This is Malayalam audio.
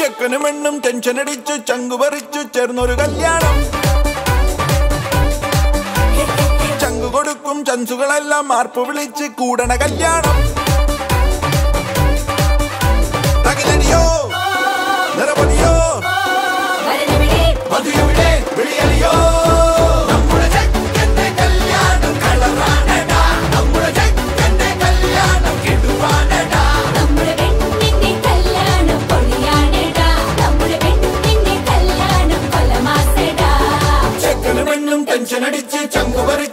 ചെക്കനും പെണ്ണും ടെൻഷൻ അടിച്ചു ചങ്കു പറിച്ചു ചേർന്നൊരു കല്യാണം. ചങ്കു കൊടുക്കും ചൻസുകളെല്ലാം മാർപ്പ് വിളിച്ച് കൂടണ കല്യാണം. തകിലടിയോ നിറപതിയോ മധുയവിടെ വിളിയലിയോ ടെൻഷൻ അടിച്ച് ചങ്കു പറിച്ച്